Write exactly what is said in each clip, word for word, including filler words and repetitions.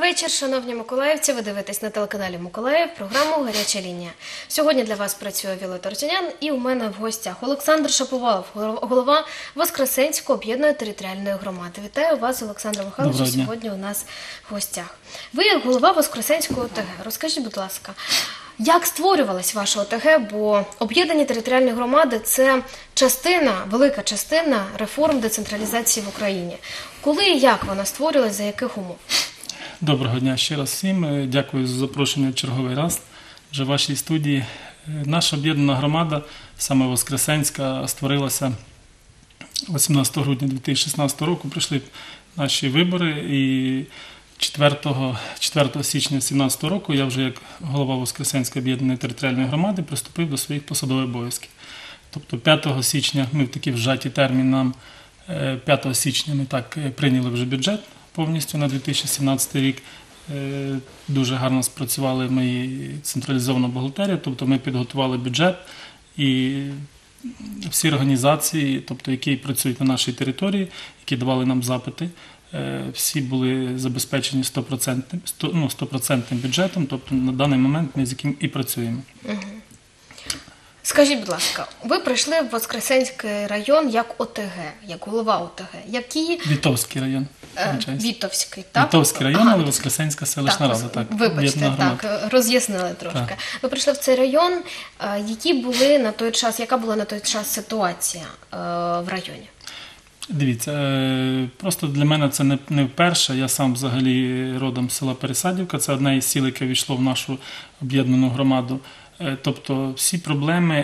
вечір, шановні миколаївці. Ви дивитесь на телеканалі Миколаїв програму «Гаряча лінія». Сьогодні для вас працює Віолетта Артюнян і у мене в гостях Олександр Шаповалов, голова Воскресенської об'єднаної територіальної громади. Вітаю вас, Олександр Михайлович, сьогодні у нас в гостях. Ви як голова Воскресенської О Те Ге. Розкажіть, будь ласка, як створювалась ваша О Те Ге, бо об'єднані територіальні громади – це частина, велика частина реформ децентралізації в Україні. Коли і як вона створювалась, за яких умов? Доброго дня ще раз всім. Дякую за запрошення в черговий раз вже в вашій студії. Наша об'єднана громада, саме Воскресенська, створилася вісімнадцятого грудня дві тисячі шістнадцятого року. Прийшли наші вибори і четвертого січня дві тисячі сімнадцятого року я вже як голова Воскресенської об'єднаної територіальної громади приступив до своїх посадових обов'язків. Тобто п'ятого січня, ми в такий вжатий термін нам, п'ятого січня ми так прийняли вже бюджет повністю на дві тисячі сімнадцятий рік. Дуже гарно спрацювали мої централізована бухгалтерія, тобто ми підготували бюджет і всі організації, тобто які працюють на нашій території, які давали нам запити, всі були забезпечені сто відсотків, ну, сто відсотків бюджетом, тобто на даний момент ми з яким і працюємо. Угу. Скажіть, будь ласка, ви прийшли в Воскресенський район як О Те Ге, як голова О Те Ге. Які... Вітовський район. Е, Вітовський, так? Вітовський район, ага, але Воскресенська селищна рада. Так, вибачте, так, роз'яснили трошки. Так. Ви прийшли в цей район, які були на той час, яка була на той час ситуація е, в районі? Дивіться, просто для мене це не, не вперше. Я сам взагалі родом з села Пересадівка, це одне із сіл, яке війшло в нашу об'єднану громаду. Тобто всі проблеми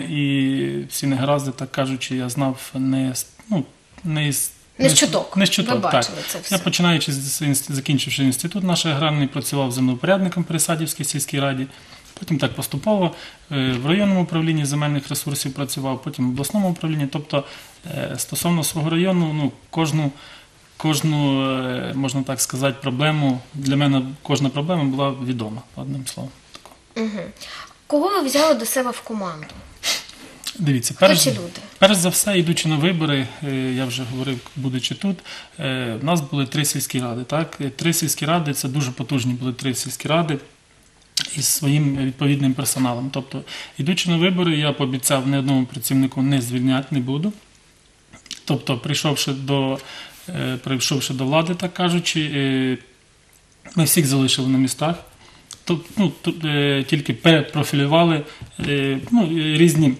і всі негаразди, так кажучи, я знав не, ну, не із Не з чуток. Не з чуток, ви бачили так. Це все. Я, починаючи, закінчивши інститут наш аграрний, працював землевпорядником в Пересадівській сільській раді, потім так поступово в районному управлінні земельних ресурсів працював, потім в обласному управлінні. Тобто стосовно свого району, ну, кожну, кожну, можна так сказати, проблему, для мене кожна проблема була відома, одним словом. Угу. Кого ви взяли до себе в команду? Дивіться, перш, перш за все, йдучи на вибори, я вже говорив, будучи тут, в нас були три сільські ради. Так? Три сільські ради, це дуже потужні були три сільські ради із своїм відповідним персоналом. Тобто, йдучи на вибори, я пообіцяв ні одному працівнику не звільняти не буду. Тобто, прийшовши до, прийшовши до влади, так кажучи, ми всіх залишили на містах. Тут, ну, тут е, тільки перепрофілювали е, ну, різні,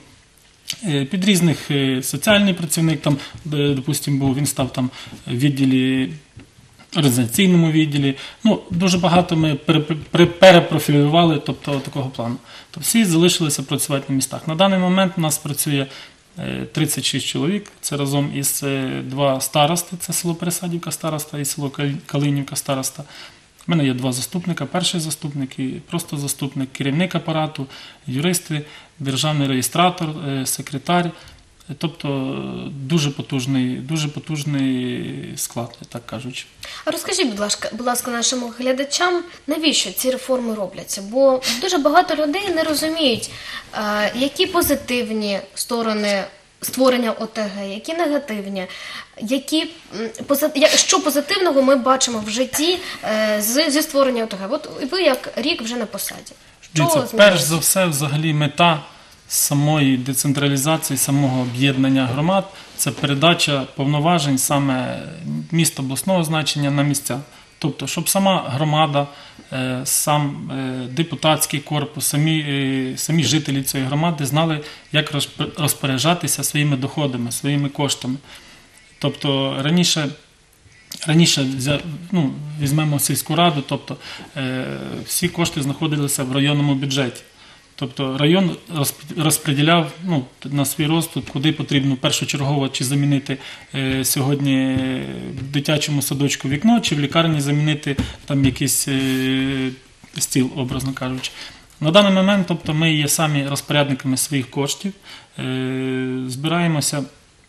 е, під різних е, соціальний працівник, там, е, допустим, був, він став там в відділі, організаційному відділі. Ну, дуже багато ми пере, пере, перепрофілювали, тобто такого плану. Тобто всі залишилися працювати на містах. На даний момент у нас працює е, тридцять шість чоловік, це разом із е, два старости, це село Пересадівка староста і село Калинівка староста. У мене є два заступника, перший заступник і просто заступник, керівник апарату, юристи, державний реєстратор, секретар. Тобто дуже потужний, дуже потужний склад, так кажучи. А розкажіть, будь ласка, будь ласка, нашим глядачам, навіщо ці реформи робляться? Бо дуже багато людей не розуміють, які позитивні сторони створення О Те Ге, які негативні, які, що позитивного ми бачимо в житті зі створення О Те Ге. От ви як рік вже на посаді. Дивіться, перш за все, взагалі, мета самої децентралізації, самого об'єднання громад – це передача повноважень саме міст обласного значення на місця. Тобто, щоб сама громада, сам депутатський корпус, самі, самі жителі цієї громади знали, як розпоряджатися своїми доходами, своїми коштами. Тобто, раніше, раніше ну, візьмемо сільську раду, тобто, всі кошти знаходилися в районному бюджеті. Тобто район розподіляв ну, на свій розсуд, куди потрібно першочергово чи замінити е, сьогодні в дитячому садочку вікно, чи в лікарні замінити там якийсь е, стіл, образно кажучи. На даний момент тобто, ми є самі розпорядниками своїх коштів, е, збираємося,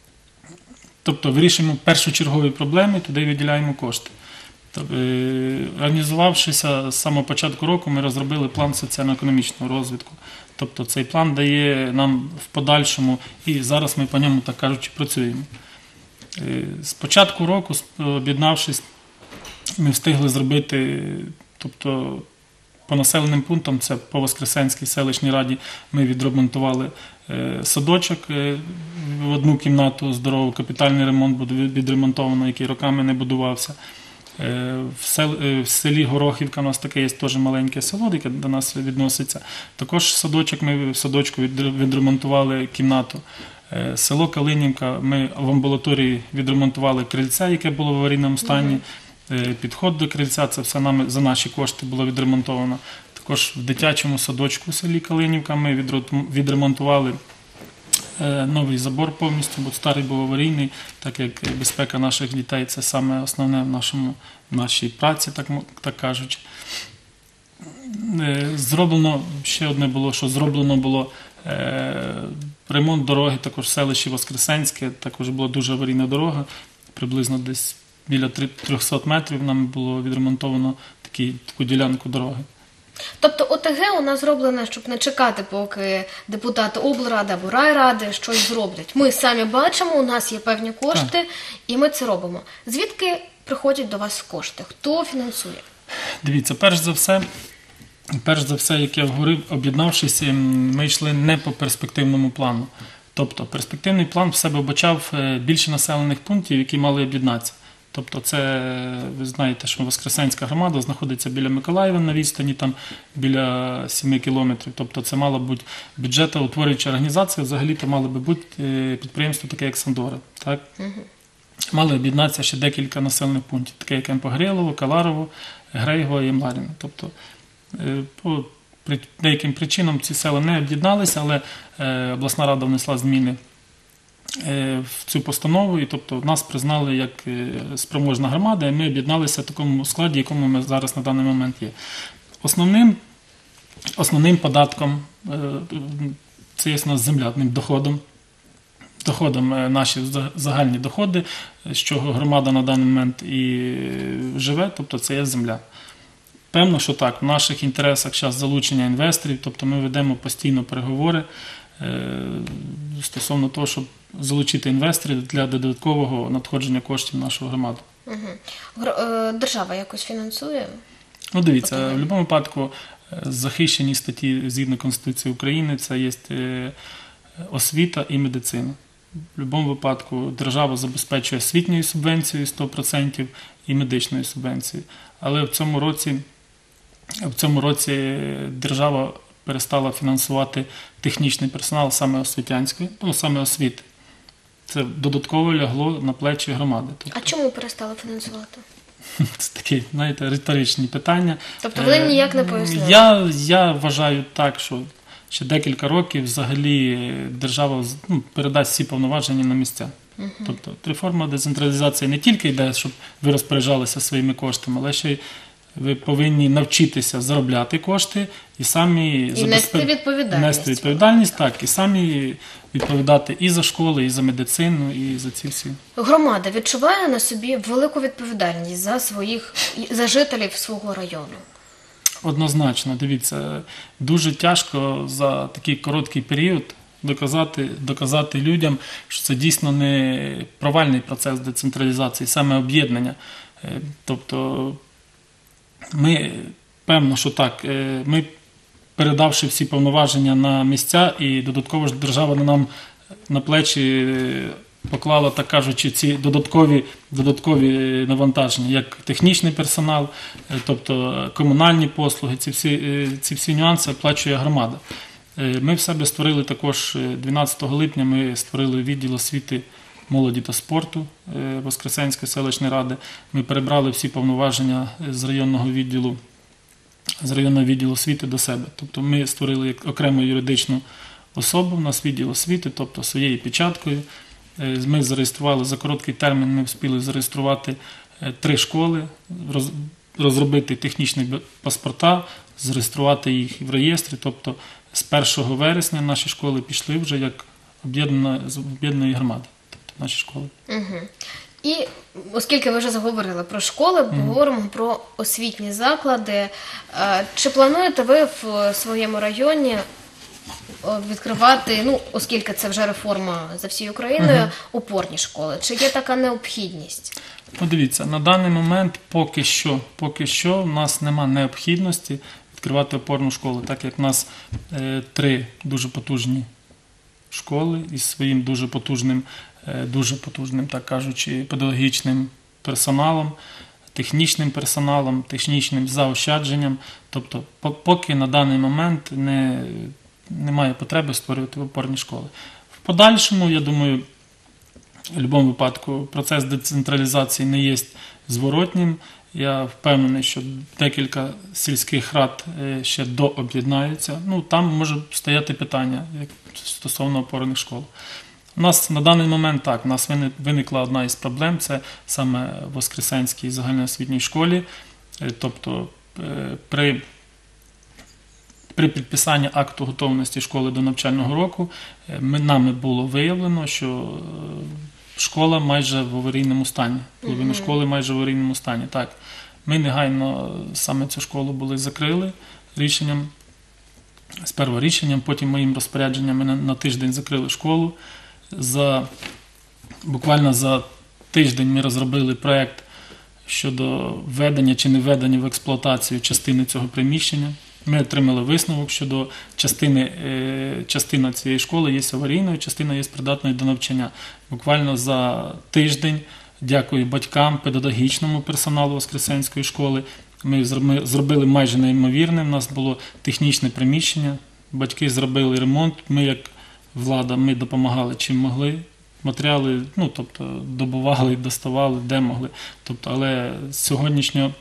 тобто вирішуємо першочергові проблеми, туди виділяємо кошти. Організувавшися з самого початку року, ми розробили план соціально-економічного розвитку. Тобто цей план дає нам в подальшому, і зараз ми по ньому, так кажучи, працюємо. З початку року, об'єднавшись, ми встигли зробити Тобто по населеним пунктам, це по Воскресенській селищній раді, ми відремонтували е, садочок е, в одну кімнату, здоровий капітальний ремонт буде відремонтовано, який роками не будувався. Е, в, сел, е, в селі Горохівка у нас таке є теж маленьке село, яке до нас відноситься. Також садочок, ми в садочку відремонтували кімнату. Е, село Калинівка, ми в амбулаторії відремонтували крильце, яке було в аварійному стані. Підход до крильця, це все нами за наші кошти було відремонтовано. Також в дитячому садочку в селі Калинівка ми відремонтували новий забор повністю, бо старий був аварійний, так як безпека наших дітей – це саме основне в нашому, в нашій праці, так, так кажучи. Зроблено, ще одне було, що зроблено було е, ремонт дороги, також в селищі Воскресенське, також була дуже аварійна дорога, приблизно десь біля трьохсот метрів нам було відремонтовано такі, таку ділянку дороги. Тобто ОТГ у нас зроблено, щоб не чекати, поки депутати облради або райради щось зроблять. Ми самі бачимо, у нас є певні кошти, так, і ми це робимо. Звідки приходять до вас кошти? Хто фінансує? Дивіться, перш за все, перш за все, як я говорив, об'єднавшись, ми йшли не по перспективному плану. Тобто перспективний план в себе обачав більше населених пунктів, які мали об'єднатися. Тобто це, ви знаєте, що Воскресенська громада знаходиться біля Миколаєва на відстані, там біля семи кілометрів. Тобто це мала бути бюджетоутворююча організація, взагалі-то мали би бути підприємство таке, як Сандора. Так? Угу. Мали об'єднатися ще декілька населених пунктів, таке як Емпогрилово, Каларово, Грейго і Мар'їно. Тобто по деяким причинам ці села не об'єдналися, але обласна рада внесла зміни в цю постанову, і тобто нас признали як спроможна громада, і ми об'єдналися в такому складі, якому ми зараз на даний момент є. Основним, основним податком, це є у нас земля, одним доходом, доходом наші загальні доходи, з чого громада на даний момент і живе, тобто це є земля. Певно, що так, в наших інтересах зараз залучення інвесторів, тобто ми ведемо постійно переговори стосовно того, щоб залучити інвесторів для додаткового надходження коштів в нашу громаду. Угу. Держава якось фінансує? Ну, дивіться, в будь-якому випадку захищені статті згідно Конституції України, це є освіта і медицина. В будь-якому випадку держава забезпечує освітньою субвенцією сто відсотків і медичною субвенцією. Але в цьому році, в цьому році держава перестала фінансувати технічний персонал саме освітянської, ну, саме освіти. Це додатково лягло на плечі громади. Тобто, а чому перестала фінансувати? Це такі, знаєте, риторичні питання. Тобто вони ніяк не пояснили? Я, я вважаю так, що ще декілька років взагалі держава ну, передасть всі повноваження на місця. Угу. Тобто реформа децентралізації не тільки йде, щоб ви розпоряджалися своїми коштами, але ще й ви повинні навчитися заробляти кошти і самі і забезпе... нести відповідальність. Нести відповідальність, так, і самі відповідати і за школи, і за медицину, і за ці всі. Громада відчуває на собі велику відповідальність за своїх, за жителів свого району? Однозначно, дивіться, дуже тяжко за такий короткий період доказати, доказати людям, що це дійсно не провальний процес децентралізації, саме об'єднання. Тобто ми, певно, що так, ми, передавши всі повноваження на місця, і додатково ж держава нам на плечі поклала, так кажучи, ці додаткові, додаткові навантаження, як технічний персонал, тобто комунальні послуги, ці всі, ці всі нюанси оплачує громада. Ми в себе створили також, дванадцятого липня ми створили відділ освіти, молоді та спорту Воскресенської селищної ради. Ми перебрали всі повноваження з районного відділу, з районного відділу освіти до себе. Тобто ми створили окрему юридичну особу, у нас відділ освіти, тобто своєю печаткою. Ми зареєстрували, за короткий термін ми встигли зареєструвати три школи, розробити технічні паспорта, зареєструвати їх в реєстрі. Тобто з першого вересня наші школи пішли вже як об'єднаної громади. Наші школи. Угу. І оскільки ви вже заговорили про школи, угу. поговоримо про освітні заклади. Чи плануєте ви в своєму районі відкривати, ну, оскільки це вже реформа за всією Україною, опорні школи? Чи є така необхідність? Ну, дивіться, на даний момент поки що, поки що в нас нема необхідності відкривати опорну школу, так як в нас е, три дуже потужні школи із своїм дуже потужним, е, дуже потужним, так кажучи, педагогічним персоналом, технічним персоналом, технічним заощадженням. Тобто, по- поки на даний момент не, немає потреби створювати опорні школи. В подальшому, я думаю, в будь-якому випадку процес децентралізації не є зворотнім. Я впевнений, що декілька сільських рад е, ще дооб'єднаються. Ну, там може стояти питання як стосовно опорних школ. У нас на даний момент так, у нас виник- виникла одна із проблем, це саме в Воскресенській загальноосвітній школі. Е, Тобто е, при, при підписанні акту готовності школи до навчального року е, ми, нами було виявлено, що е, школа майже в аварійному стані. Половина школи майже в аварійному стані. Так, ми негайно саме цю школу були закрили рішенням, сперва рішенням, потім моїм розпорядженням ми на, на тиждень закрили школу. За, буквально за тиждень ми розробили проєкт щодо введення чи не введення в експлуатацію частини цього приміщення. Ми отримали висновок щодо частини, е, частина цієї школи є аварійною, частина є придатною до навчання. Буквально за тиждень, дякую батькам, педагогічному персоналу Воскресенської школи, ми зро- зробили майже неймовірне. У нас було технічне приміщення, батьки зробили ремонт, ми як влада, ми допомагали чим могли. Матеріали, ну, тобто, добували, доставали, де могли. Тобто, але з сьогоднішнього,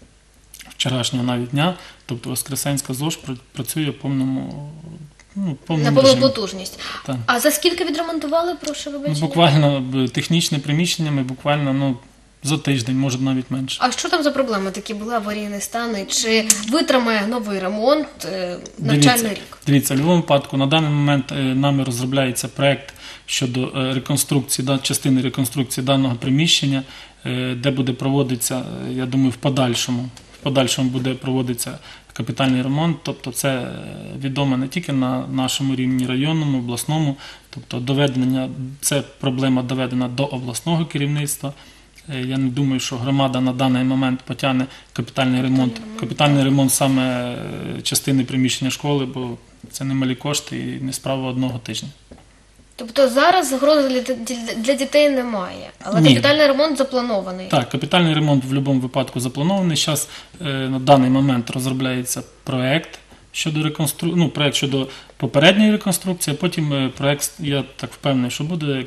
вчорашнього навіть дня, тобто Воскресенська ЗОЖ пр- працює в повному, ну, На повному повну режимі. потужність. Так. А за скільки відремонтували, прошу Ну, вибачення? буквально б, технічне приміщення ми буквально ну, за тиждень, може навіть менше. А що там за проблеми такі були, аварійні стани? Чи витримає новий ремонт е, навчальний Дивіться, рік? дивіться, в будь-якому випадку на даний момент е, нами розробляється проєкт щодо е, реконструкції, да, частини реконструкції даного приміщення, е, де буде проводитися, е, я думаю, в подальшому, в подальшому буде проводитися капітальний ремонт. Тобто це е, відомо не тільки на нашому рівні районному, обласному, тобто доведення, це проблема доведена до обласного керівництва. Е, Я не думаю, що громада на даний момент потягне капітальний ремонт, капітальний ремонт саме е, частини приміщення школи, бо це немалі кошти і не справа одного тижня. Тобто зараз загрози для, для- для дітей немає, але Ні. капітальний ремонт запланований. Так, капітальний ремонт в будь-якому випадку запланований. Зараз е, на даний момент розробляється проєкт щодо реконстру... ну, проєкт щодо попередньої реконструкції, а потім е, проєкт, я так впевнений, що буде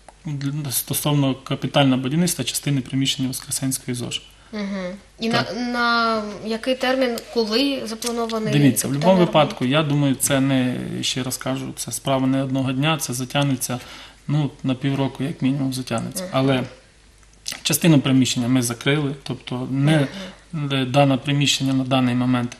для- стосовно капітального будівництва частини приміщення Воскресенської ЗОЖ. Угу. І на, на який термін, коли запланований? Дивіться, в капітальний будь-якому ремонт? випадку, я думаю, це не, ще раз кажу, це справа не одного дня, це затягнеться, ну, на півроку, як мінімум, затягнеться. Але частину приміщення ми закрили, тобто не, не дане приміщення на даний момент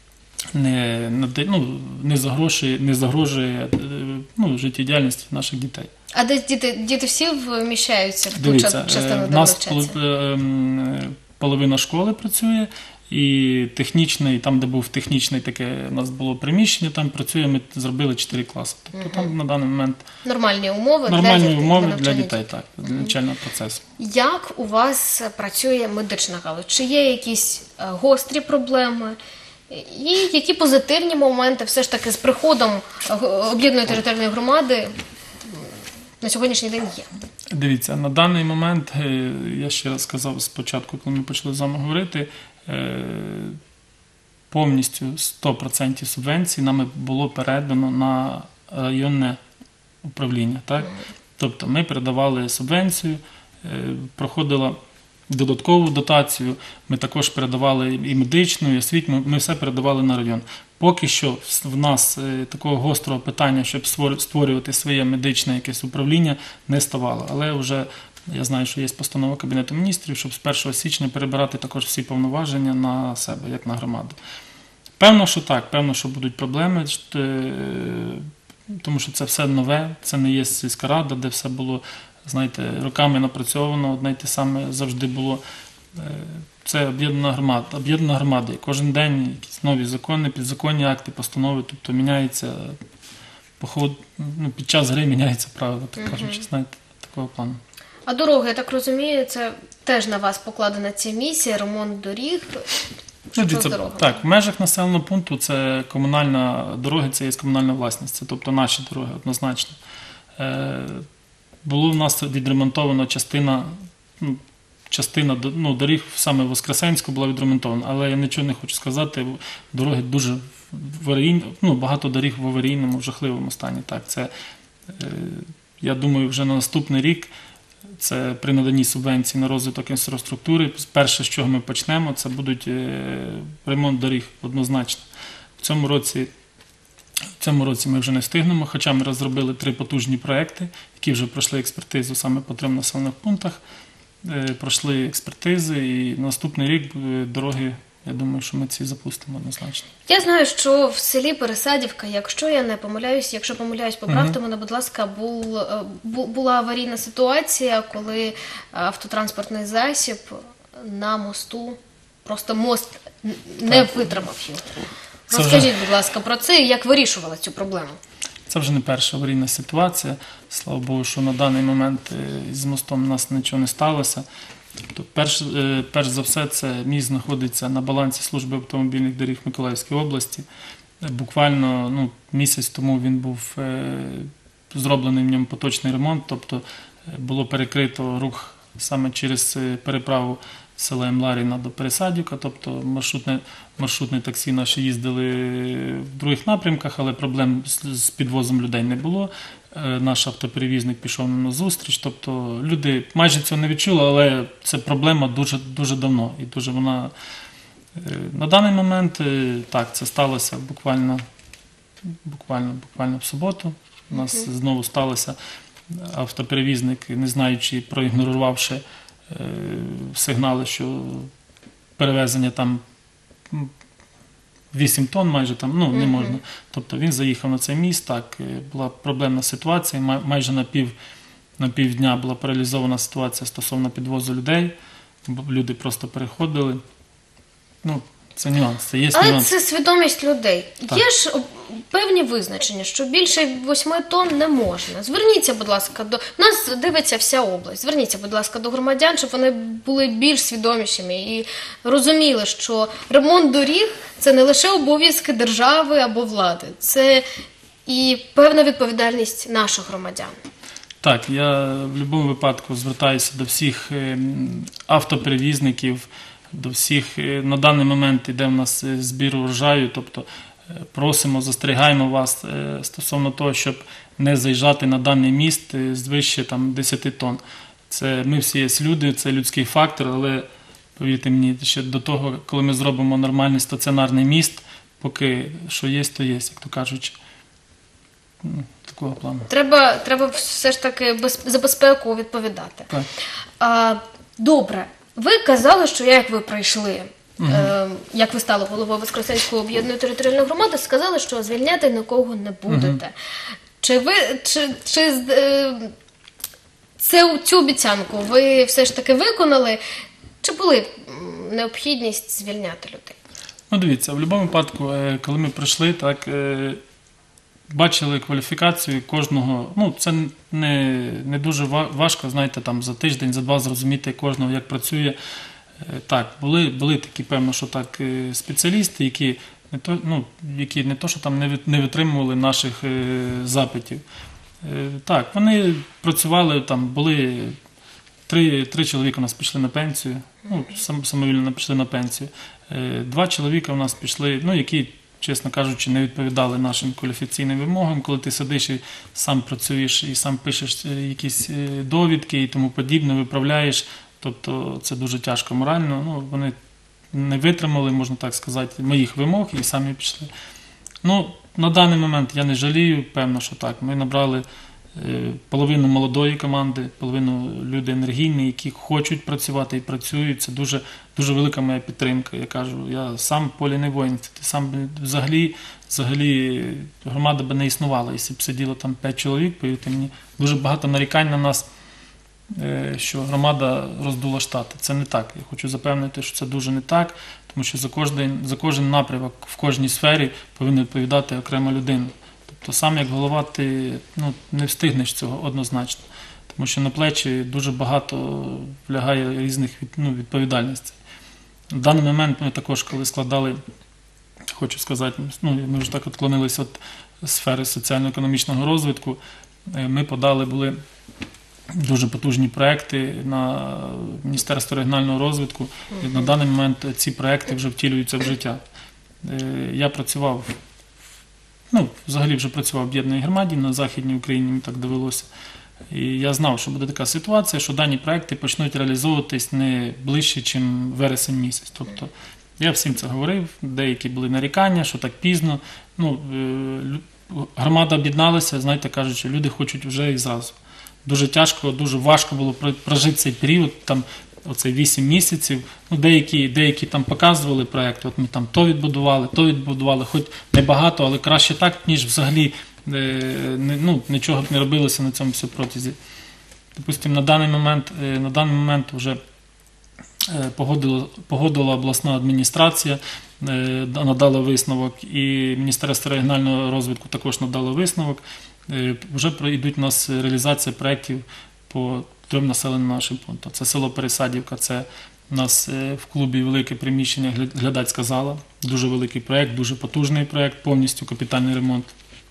не, наде- ну, не загрожує, не загрожує е, ну, життєдіяльності наших дітей. А де діти, діти всі вміщаються в ту Дивіться, ча- частину, е, де в нас навчаться? поло- е, м, половина школи працює, і технічний, там, де був технічний таке, у нас було приміщення, там працює, ми зробили чотири класи. Тобто там на даний момент Нормальні умови нормальні для дітей, умови для для навчання дітей, так, для навчального процесу. Як у вас працює медична галузь? Чи є якісь е, гострі проблеми? І які позитивні моменти все ж таки з приходом е, об'єднаної територіальної громади м, на сьогоднішній день є? Дивіться, на даний момент, е, я ще раз сказав спочатку, коли ми почали з вами говорити, е, повністю сто відсотків субвенцій нами було передано на районне управління. Так? Тобто ми передавали субвенцію, е, проходила додаткову дотацію, ми також передавали і медичну, і освітню, ми все передавали на район. Поки що в нас е, такого гострого питання, щоб створю- створювати своє медичне якесь управління, не ставало. Але вже я знаю, що є постанова Кабінету міністрів, щоб з першого січня перебирати також всі повноваження на себе, як на громаду. Певно, що так, певно, що будуть проблеми, що, е, тому що це все нове, це не є сільська рада, де все було, знаєте, роками напрацьовано, одне й те саме завжди було. Е, Це об'єднана громада, об'єднана громада. І кожен день якісь нові закони, підзаконні акти, постанови, тобто міняється по ходу, ну, під час гри міняються правила, так кажучи, знаєте, такого плану. А дороги, я так розумію, це теж на вас покладена ця місія, ремонт доріг. Ну, Що це, з дорогами? так, в межах населеного пункту це комунальна дороги, це є комунальна власність, це тобто наші дороги однозначно. Е, було в нас відремонтована частина, ну, частина ну, доріг саме в Воскресенську була відремонтована, але я нічого не хочу сказати, дороги дуже в аварійному, ну, багато доріг в аварійному, в жахливому стані. Так, це, е, я думаю, вже на наступний рік це при наданні субвенцій на розвиток інфраструктури. Перше, з чого ми почнемо, це будуть ремонт доріг однозначно. В цьому році, в цьому році ми вже не встигнемо, хоча ми розробили три потужні проекти, які вже пройшли експертизу саме по трьом населених пунктах. Пройшли експертизи і наступний рік дороги, я думаю, що ми ці запустимо однозначно. Я знаю, що в селі Пересадівка, якщо я не помиляюсь, якщо помиляюсь, поправте мене, будь ласка, був, бу- була аварійна ситуація, коли автотранспортний засіб на мосту, просто мост не витримав його. Це Розкажіть, вже- будь ласка, про це і як вирішували цю проблему. Це вже не перша аварійна ситуація. Слава Богу, що на даний момент е, з мостом у нас нічого не сталося. Тобто, перш, е, перш за все, це міст знаходиться на балансі служби автомобільних доріг Миколаївської області. Е, Буквально ну, місяць тому він був е, зроблений в ньому поточний ремонт, тобто е, було перекрито рух саме через е, переправу села Емларіна до Пересадівка, тобто маршрутне, маршрутне таксі наші їздили в других напрямках, але проблем з, з підвозом людей не було. Е, Наш автоперевізник пішов нам на зустріч, тобто люди майже цього не відчули, але це проблема дуже, дуже давно. І дуже вона е, на даний момент, е, так, це сталося буквально, буквально, буквально в суботу. У нас знову сталося автоперевізник, не знаючи, проігнорувавши е, сигнали, що перевезення там м, вісім тонн майже там, ну, не можна. Тобто він заїхав на цей міст, так, е, була проблемна ситуація, май- майже на пів, на півдня була паралізована ситуація стосовно підвозу людей, бо люди просто переходили. Ну, це нюанс, це є Але нюанс. це свідомість людей. Так. Є ж певні визначення, що більше восьми тонн не можна. Зверніться, будь ласка, до нас дивиться вся область. Зверніться, будь ласка, до громадян, щоб вони були більш свідомішими і розуміли, що ремонт доріг це не лише обов'язки держави або влади, це і певна відповідальність наших громадян. Так, я в будь-якому випадку звертаюся до всіх ем, автоперевізників, до всіх. е, На даний момент іде в нас е, збір урожаю, тобто е, просимо, застерігаємо вас е, стосовно того, щоб не заїжджати на даний міст е, з вище там, десять тонн. Це ми всі є люди, це людський фактор, але повірте мені, ще до того, коли ми зробимо нормальний стаціонарний міст, поки що є, то є, як то кажуть. М, Такого плану. Треба, треба все ж таки без, за безпеку відповідати. Так. А, добре, ви казали, що як ви прийшли, е, як ви стали головою Воскресенської об'єднаної територіальної громади, сказали, що звільняти нікого не будете. Чи ви чи, чи е, це, цю обіцянку ви все ж таки виконали? Чи були м, необхідність звільняти людей? Ну, дивіться, в будь-якому випадку, е, коли ми прийшли, так, е, бачили кваліфікацію кожного, ну, це не, не дуже ва- важко, знаєте, там за тиждень, за два зрозуміти кожного, як працює. Е, Так, були, були такі, певно, що так, е, спеціалісти, які не то, ну, які не то, що там не від- не витримували наших е, запитів. Е, Так, вони працювали, там були три, три чоловіка у нас пішли на пенсію, ну, сам, самовільно пішли на пенсію. Е, Два чоловіка у нас пішли, ну, які, чесно кажучи, не відповідали нашим кваліфікаційним вимогам, коли ти сидиш і сам працюєш, і сам пишеш е, якісь е, довідки і тому подібне, виправляєш, тобто це дуже тяжко морально. Ну, вони не витримали, можна так сказати, моїх вимог і самі пішли. Ну, на даний момент я не жалію, певно, що так. Ми набрали е, половину молодої команди, половину люди енергійні, які хочуть працювати і працюють. Це дуже, дуже велика моя підтримка. Я кажу, я сам в полі не воїн. Ти сам би взагалі, взагалі громада би не існувала, якщо б сиділо там п'ять чоловік, повірте мені, дуже багато нарікань на нас, е, що громада роздула штати. Це не так. Я хочу запевнити, що це дуже не так, тому що за кожен, за кожен напрямок в кожній сфері повинна відповідати окрема людина. то сам як голова ти ну, не встигнеш цього однозначно. Тому що на плечі дуже багато влягає різних ну, відповідальностей. В даний момент ми також, коли складали, хочу сказати, ну, ми вже так відклонилися від сфери соціально-економічного розвитку, ми подали були дуже потужні проекти на Міністерство регіонального розвитку. І на даний момент ці проекти вже втілюються в життя. Я працював, ну, взагалі вже працював в об'єднаній громаді на Західній Україні, мені так довелося. І я знав, що буде така ситуація, що дані проекти почнуть реалізовуватись не ближче, ніж вересень місяць. Тобто я всім це говорив, деякі були нарікання, що так пізно. Ну, громада об'єдналася, знаєте, кажучи, люди хочуть вже і зразу. Дуже тяжко, дуже важко було прожити цей період, там, оцей вісім місяців. Ну, деякі, деякі там показували проєкти, от ми там то відбудували, то відбудували, хоч небагато, але краще так, ніж взагалі ну, нічого б не робилося на цьому все протязі. Допустимо, на даний момент, на даний момент вже погодила, погодила обласна адміністрація, надала висновок, і Міністерство регіонального розвитку також надало висновок. Вже йдуть у нас реалізація проєктів по трьом населеним нашим пунктам. Це село Пересадівка, це у нас в клубі велике приміщення, глядацька зала, дуже великий проєкт, дуже потужний проєкт, повністю капітальний ремонт.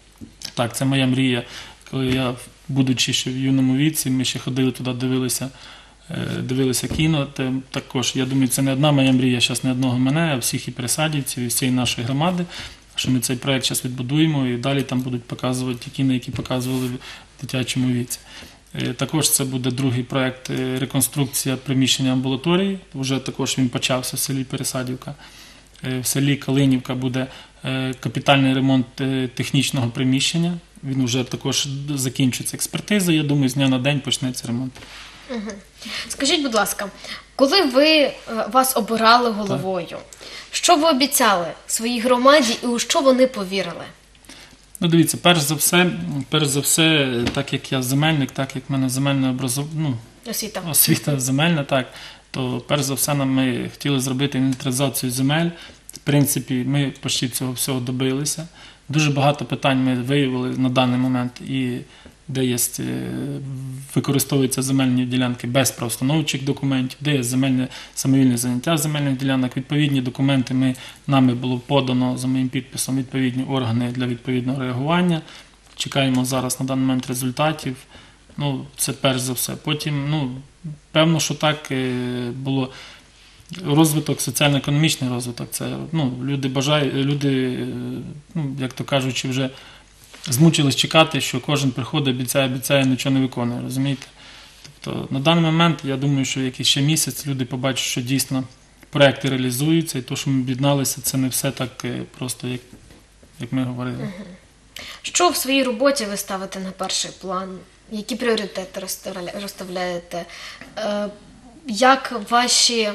Так, це моя мрія. Коли я, будучи ще в юному віці, ми ще ходили туди, дивилися, дивилися кіно. Також, я думаю, це не одна моя мрія, зараз не одного мене, а всіх і пересадівців, і всієї нашої громади, що ми цей проєкт зараз відбудуємо і далі там будуть показувати ті кіно, які показували в дитячому віці. Також це буде другий проєкт реконструкція приміщення амбулаторії. Вже також він почався в селі Пересадівка. В селі Калинівка буде капітальний ремонт технічного приміщення. Він вже також закінчується експертиза. Я думаю, з дня на день почнеться ремонт. Угу. Скажіть, будь ласка, коли ви вас обирали головою, так. що ви обіцяли своїй громаді і у що вони повірили? Ну, дивіться, перш за все, перш за все, так як я земельник, так як в мене земельна образов... ну, освіта. освіта земельна, так, то перш за все нам ми хотіли зробити інвентаризацію земель. В принципі, ми почти цього всього добилися. Дуже багато питань ми виявили на даний момент, і де є, використовуються земельні ділянки без правоустановчих документів, де є земельне, самовільне заняття земельних ділянок. Відповідні документи ми, нами було подано за моїм підписом відповідні органи для відповідного реагування. Чекаємо зараз на даний момент результатів. Ну, це перш за все. Потім, ну, певно, що так було. Розвиток, соціально-економічний розвиток, це, ну, люди бажають, люди, ну, як то кажучи, вже змучились чекати, що кожен приходить, обіцяє, обіцяє, нічого не виконує, розумієте? Тобто, на даний момент, я думаю, що якийсь ще місяць люди побачать, що дійсно проекти реалізуються, і то, що ми об'єдналися, це не все так просто, як, як ми говорили. Що в своїй роботі ви ставите на перший план? Які пріоритети розставляєте? Як ваші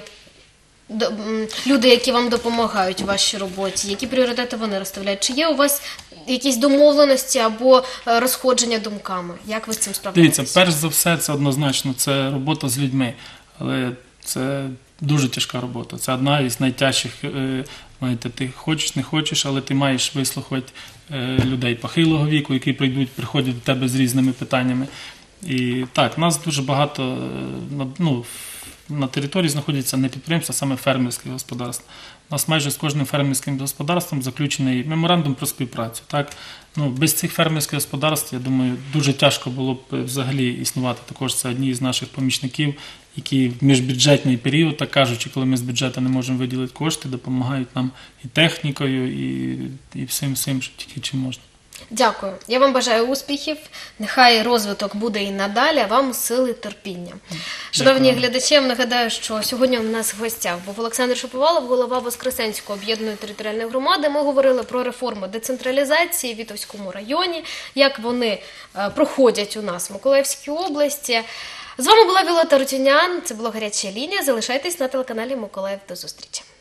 люди, які вам допомагають у вашій роботі, які пріоритети вони розставляють? Чи є у вас якісь домовленості або розходження думками? Як ви з цим справляєтесь? Дивіться, перш за все, це однозначно, це робота з людьми, але це дуже тяжка робота. Це одна із найтяжчих, знаєте, ти хочеш, не хочеш, але ти маєш вислухати людей похилого віку, які прийдуть, приходять до тебе з різними питаннями. І так, нас дуже багато, ну, на території знаходяться не підприємства, а саме фермерські господарства. У нас майже з кожним фермерським господарством заключений меморандум про співпрацю. Так? Ну, без цих фермерських господарств, я думаю, дуже тяжко було б взагалі існувати. Також це одні з наших помічників, які в міжбюджетний період, так кажучи, коли ми з бюджету не можемо виділити кошти, допомагають нам і технікою, і, і всім, всім, що тільки чим можна. Дякую. Я вам бажаю успіхів. Нехай розвиток буде і надалі, а вам сили терпіння. Шановні глядачі, я вам нагадаю, що сьогодні у нас в гостях був Олександр Шаповалов, голова Воскресенської об'єднаної територіальної громади. Ми говорили про реформу децентралізації в Вітовському районі, як вони проходять у нас в Миколаївській області. З вами була Віолетта Рутюнян, це була «Гаряча лінія». Залишайтесь на телеканалі Миколаїв. До зустрічі.